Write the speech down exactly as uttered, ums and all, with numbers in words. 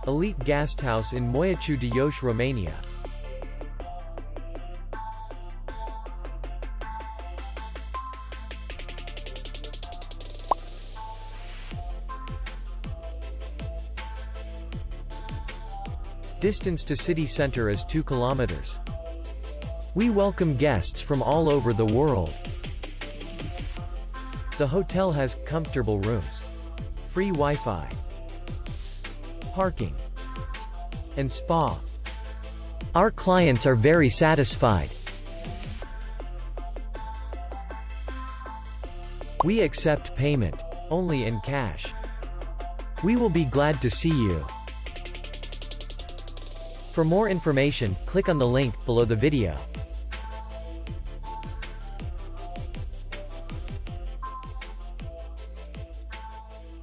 Elite Gasthaus in Moieciu de Jos, Romania. Distance to city center is two kilometers. We welcome guests from all over the world. The hotel has comfortable rooms, free Wi-Fi, parking, and spa. Our clients are very satisfied. We accept payment only in cash. We will be glad to see you. For more information, click on the link below the video.